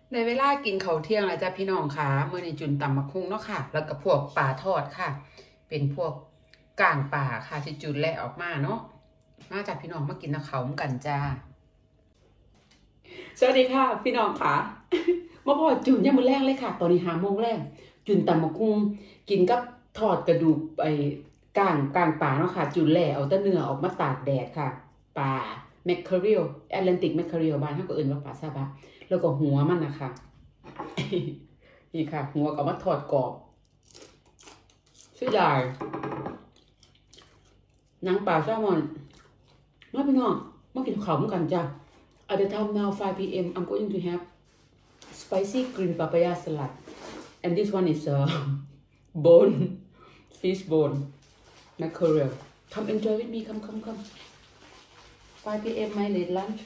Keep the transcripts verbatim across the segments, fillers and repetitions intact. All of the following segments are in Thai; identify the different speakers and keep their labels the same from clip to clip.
Speaker 1: ในเวลากินข้าวเที่ยงแล้วจ้ะพี่น้องค่ะเมื่อในจุนตำมักหุ่งเนาะค่ะแล้วก็พวกปลาทอดค่ะเป็นพวกก้างปลาค่ะที่จุนแล่ออกมาเนาะมาจากพี่น้องมากินน้ำเขากันจ้าสวัสดีค่ะพี่น้องค่ะมาพอจุนยังมือแรกเลยค่ะตอนนี้หาโมงแรกจุนตำมักหุ่งกินกับทอดกระดูกไอ้ก้างก้างปลาเนาะค่ะจุนแล่เอาแต่เนื้อออกมาตากแดดค่ะปลาแมคเคอเรียลแอตแลนติกแมคเคอเรียลบ้านเขาก็เอื่นว่าปลาซาบะแล้วก็หัวมันนะคะนี่ค่ะหัวก็มาทอดกรอบชื่อใหญ่นางปลาแซลมอนมาพี่น้องมากินข้าวกันจ้ะ At the time now five p m I'm going to have spicy green papaya salad and this one is a bone fish bone mackerel come enjoy with me come come come five p m my late lunch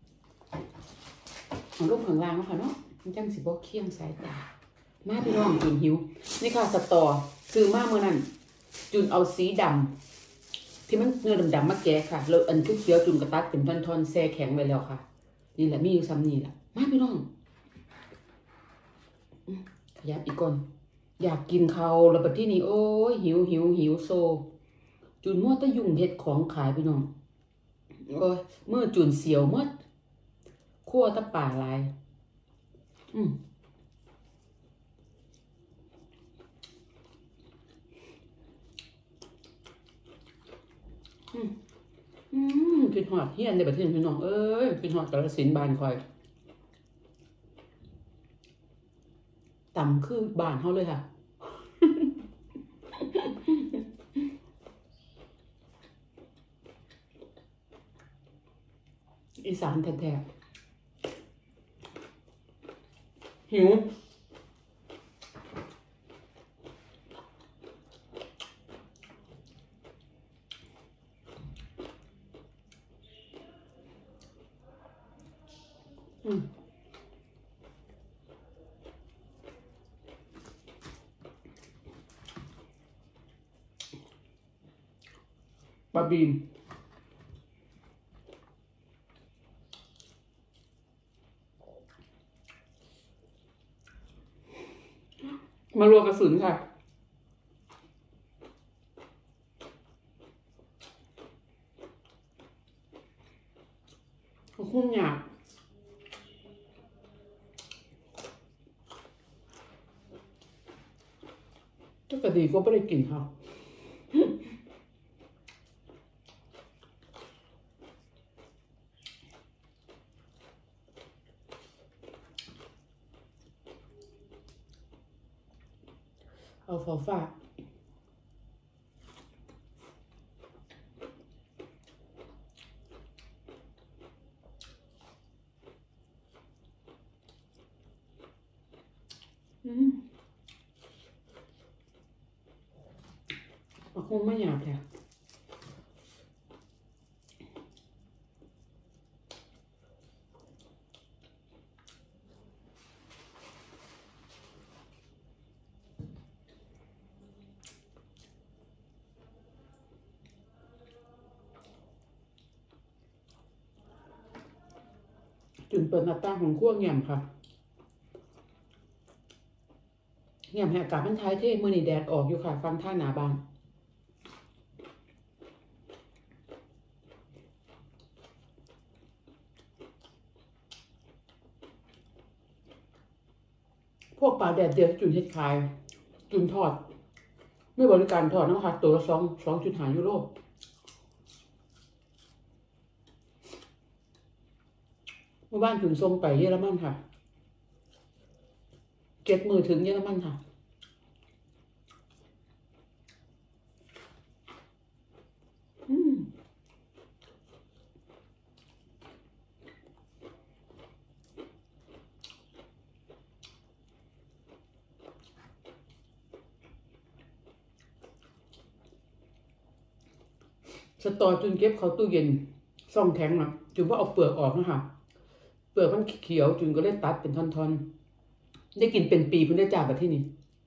Speaker 1: ของรูปของล่างแล้วค่ะเนาะมันจังสิบอกเคี่ยงสายตามาพี่น้องจุนหิวนี่ค่ะสตอซื้อมาเมื่อนั้นจุนเอาสีดำที่มันเนื้อดำๆมาแกะค่ะแล้วอันทุกเขียวจุนกระตัดเป็นท่อนๆแช่แข็งไว้แล้วค่ะนี่แหละมีอยู่ซ้ำนี่แหละมาพี่น้องขยับอีกก่อนอยากกินเขาแล้วแบบที่นี่โอ้ยหิวหิวหิวโซจุนมั่วตะยุ่งเห็ดของขายพี่น้องโอ้ยเมื่อจุนเสียวเมื่อคั่วตะป่าลายอืมอืมอืมกินหอดเฮียนในประเทศพี่น้องเอ้ยกินหอดกระสินบานคอยต่ำคือบานเขาเลยค่ะอีสานแท้ๆหิวอืมปลาบีนมารัวกระสุนค่ะคุ้มหยาบถ้ากระดีก็ไม่ได้กินค่ะเอาฟอฟ้าอืมคงไม่หยาบเลยจุนเปิดหน้าต่างของขั้วแง่มค่ะแง่มแหกกาบมันท้ายเท่มือนี่แดดออกอยู่ค่ะฟังท่าหนาบานพวกปลาแดดเดียวจุนเฮ็ดขายจุนทอดไม่บริการทอดนะคะตัวละสองสองจุดห้ายูโรเมื่อบ้านจุนส่งไปเยอรมันค่ะเก็บมือถึงเยอรมันค่ะอืมสตอจุนเก็บเขาตู้เย็นซ่องแข็งนะจุนว่าเอาเปลือกออกนะคะเปลือกมันเขียวจุนก็เลยตัดเป็นท่อนๆได้กินเป็นปีเพิ่งได้จ่ายแบบที่นี่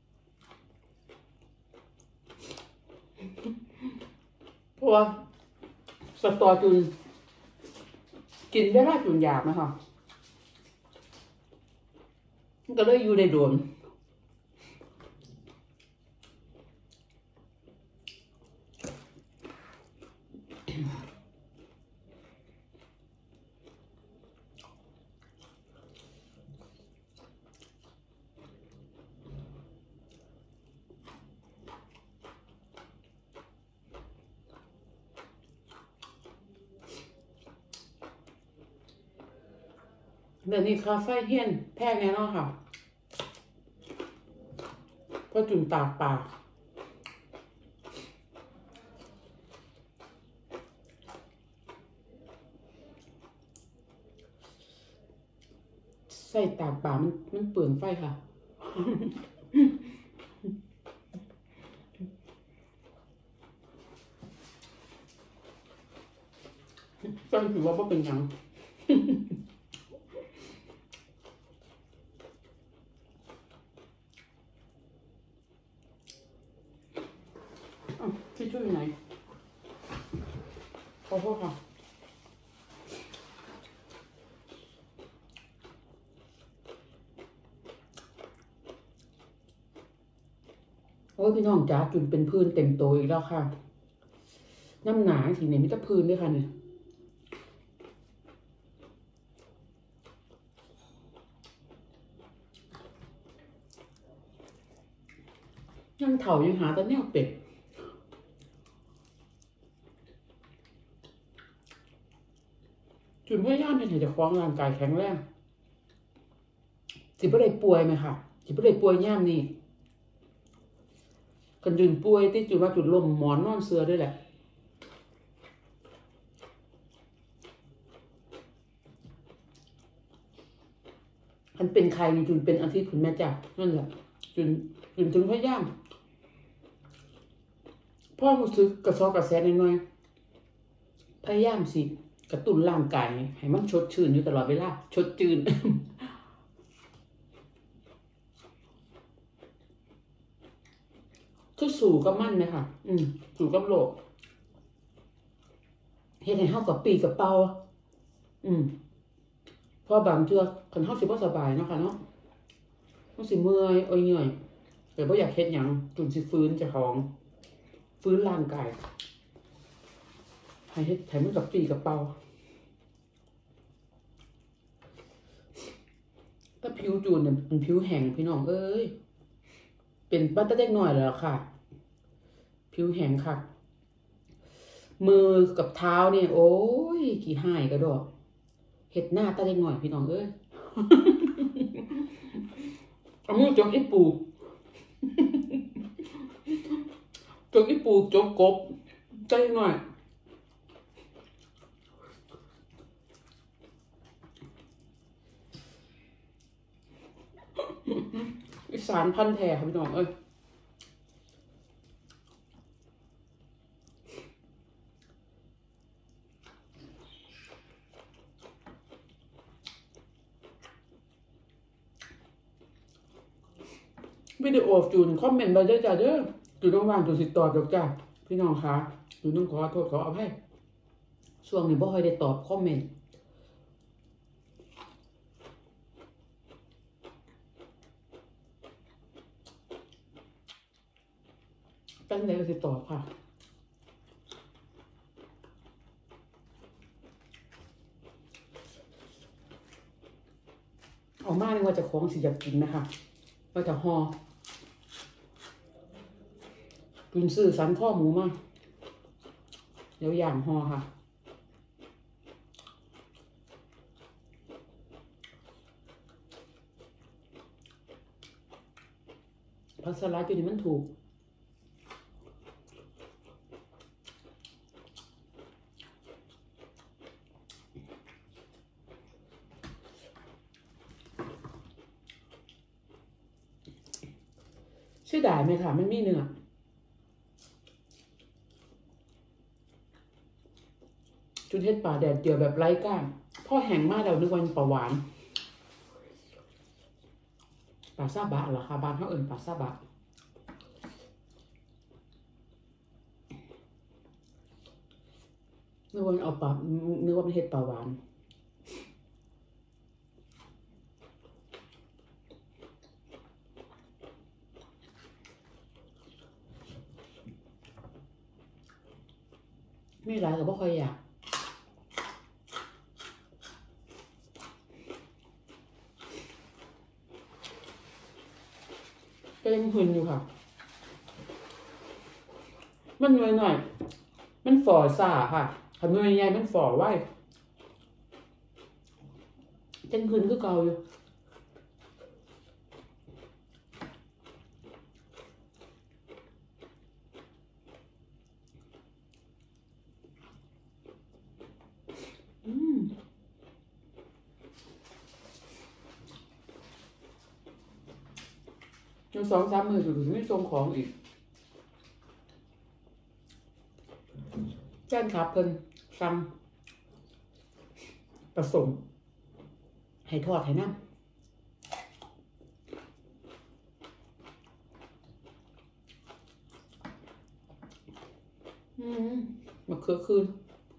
Speaker 1: เพราะว่าสตอจุนกินได้ราจุนหยาบนะคะก็เลยอยู่ได้โดนเดี๋ยวนี้คาไฟเฮียนแพงแน่นอนค่ะเพราะจุนตากปากใส่ตากปากมันมันเปลืองไฟค่ะก็ถือว่าบ่เป็นหยังที่ช่วยไหนขอโทษค่ะโอ้ยพี่น้องจ๋าจุนเป็นพื้นเต็มโตอีกแล้วค่ะน้ำหนาสีเนี่ยมิตรพื้นด้วยค่ะเนี่ยยังเถายังหาแต่แนวเป็ดจุนพยายามให้จะคล้องร่างกายแข็งแรงสิบ่ได้ป่วยไหมค่ะสิบ่ได้ป่วยย่ามนี่กันจุนป่วยที่จุนว่าจุนลมหมอนนอนเสือด้วยแหละมันเป็นใครนี่จุนเป็นอาทิตย์คุณแม่จ้ะนั่นแหละจุนจุนถึงพยายามพ่อรู้สึกกระซอกกระแสน้อยๆพยายามสิกระตุ้นร่างกายให้มันชดชื่นอยู่ตลอดเวลาชดจืนคือสู่กับมันไหมค่ะอืมสู่กับโลกเฮ็ดให้เฮากับปีกับเป่าอืมเพราะบางเทื่อคันเฮาสิบ่สบายเนาะค่ะเนาะเฮาสิเมื่อยอ้อยเหนื่อยแต่บ่อยากเฮ็ดหยังจุนสิฟื้นเจ้าของฟื้นร่างกายให้เฮ็ดให้มันกับปีกับเป่าถ้าผิวจูนเนี่ยเป็นผิวแห้งพี่น้องเอ้ยเป็นบ้านตะเด็กหน่อยแล้วค่ะผิวแห้งค่ะมือกับเท้าเนี่ยโอ้ยขี้หายกระดอกเห็ดหน้าตาเด็กหน่อยพี่น้องเอ้ยเอามือจกอีปูจกอีปูจกกบใจหน่อยอีสานพันแท้ค่ะพี่น้องเอ้ยวิดีโอจูนคอมเมนต์ไปได้จ้าเด้อจูนต้องวางจูนสิตอบดอกจ้าพี่น้องคะจูนต้องขอโทษขออภัยช่วงนี้บ่ค่อยได้ตอบคอมเมนต์ตั้งใจก็สิตอบค่ะเอามาเลยว่าจะคล้องสิอยากกินนะคะว่าจะห่อจุนซื้อสันข้อหมูมาเดี๋ยวอย่างห่อค่ะผักสลัดอยู่นี่มันถูกชื่อด่ายไหมค่ะมันมีเนื้อจุนเฮ็ดปลาแดดเดียวแบบไร้ก้างพ่อแห้งมากแล้วนึกวันปลาหวานปลาซาบะเหรอคะบ้านเขาเอิ่นปลาซาบะนึกว่าเอาปลานึกว่ามันเฮ็ดปลาหวานไม่ร้ายกับพ่อคอยอยากก็ยังหืนอยู่ค่ะมันหน่วยหน่อยมันฝ่อซ่าค่ะขันหน่วยใหญ่มันฝ่อไว้จังหืนคือเก่าอยู่อืมยังสองสามมือถึงไม่ทรงของอีกแจ้งครับเพิ่นซ้ำผสมให้ทอดให้น้ำอืมมะเขือคืน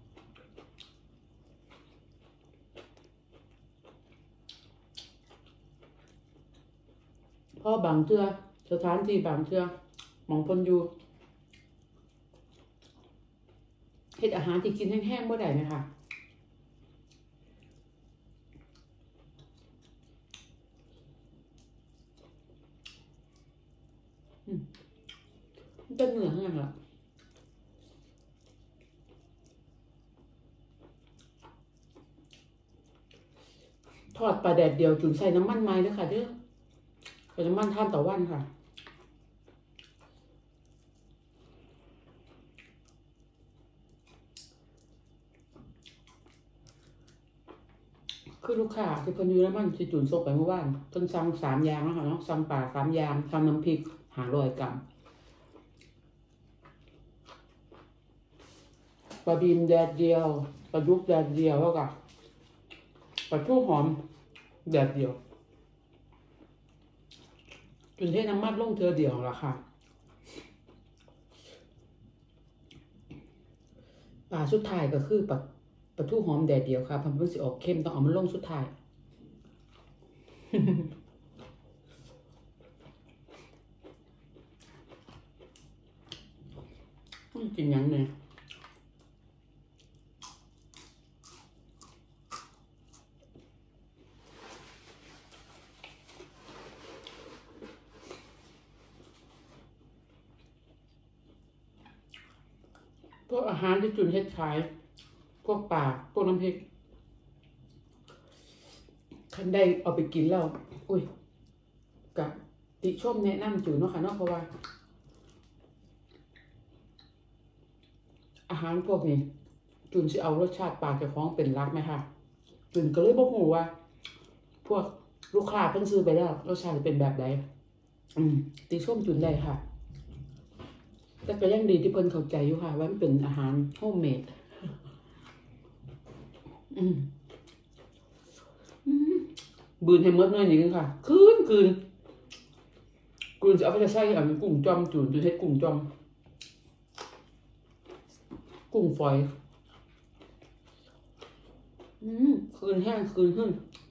Speaker 1: พ่อบางเทื่อสถานที่บางเทื่อหมองเพิ่นอยู่เฮ็ดอาหารที่กินแห้งๆบ่ได้ไหมคะอืมมันจะเหนื่อยแห้งละทอดปลาแดดเดียวจุ่นใส่น้ำมันไม้ด้วยค่ะเด้อใส่น้ำมันท่านต่อวันค่ะคือลูกค้าที่เพิ่นอยู่น้ำมันสิจุ่นซกไปเมื่อวานเพิ่นสั่งสามอย่างนะคะเนาะสั่งปลาสามอย่างสั่งน้ำพริกห้าร้อยกรัมปลาบีมแดดเดียวปลาดุกแดดเดียวแล้วก็ปลาทูหอมแดดเดียวจุ่นเทน้ำมันลงเธอเดียวละค่ะปลาสุดท้ายก็คือปลาปลาทูหอมแดดเดียวค่ะเพราะมันสิออกเค็มต้องเอามันลงสุดท้ายกินยังเนี่ยพวกอาหารที่จุ่นเฮ็ดขายพวกปลาพวกน้ำพริกคันได้เอาไปกินแล้วอุ้ยกับติชมแนะนำจุ่นเนาะค่ะเนาะเพราะว่าอาหารพวกนี้จุนสิเอารสชาติปลาเจ้าของเป็นรักไหมคะจุนก็เลยบอกหูว่าพวกลูกค้าเพิ่นซื้อไปแล้วรสชาติเป็นแบบใดอืมติชมจุนได้ค่ะแต่ก็ยังดีที่เพิ่นเข้าใจอยู่ค่ะว่ามันเป็นอาหารโฮมเมดอืมอืมบืนให้หมดหน่อยนึงค่ะคืนคืนคืนจะเอาไปใส่อันกุ้งจอมจุนจุนเฮ็ดกุ้งจอมกุ้งฝอยอืมคืนแห้งคืนหึ่ง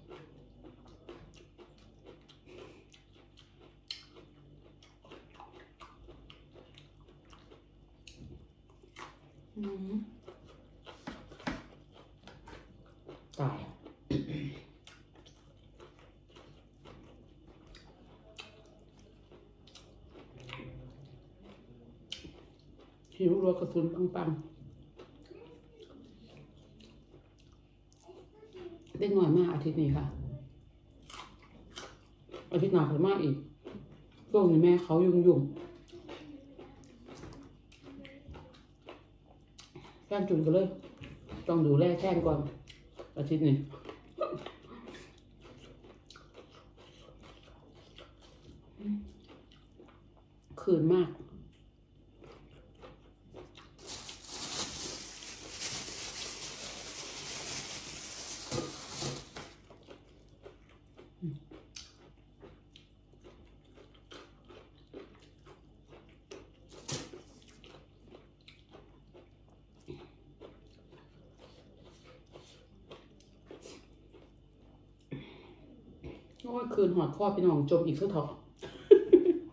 Speaker 1: อืมตายหิวรัวกระสุนปังๆได้หน่อยมากอาทิตย์นี้ค่ะอาทิตย์หน้าเพิ่มมากอีกช่วงนี้แม่เขายุ่งยุ่งแก้มจุนก็เลยต้องดูแลแท่นก่อนอาทิตย์นี้คืนมากโอ้ยคืนหอดข้อพี่น้องจมอีกสักเถอะ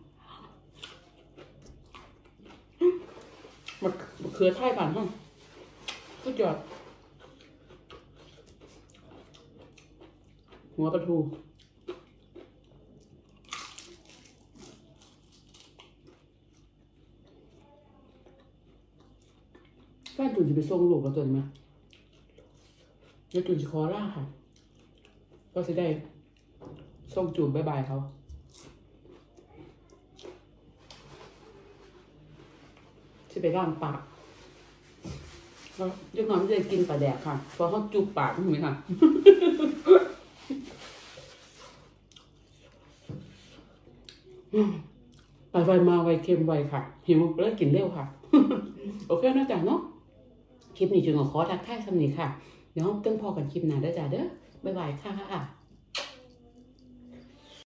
Speaker 1: มาเขือไทยผ่านห้องสุดยอดหัวปลาทูแฟนตุ่นจะไปส่งลูกแล้วตัวนี้มั้ยเดี๋ยวตุ่นจะขอลาค่ะก็จะได้ส่งจูบบายบายเขาจะไปร่างปากยังน้อยไม่ได้กินปลาแดกค่ะเพราะเขาจูบปากถูกไหมค่ะไปไวมาไวเค็มไวค่ะหิวแล้วกินเร็วค่ะโอเคนะจ๊ะเนาะคลิปนี้จุนขอทักทายสำนีค่ะเดี๋ยวต้องพอกันคลิปหน้าเด้อจ้าเด้อบ๊ายบายค่ะ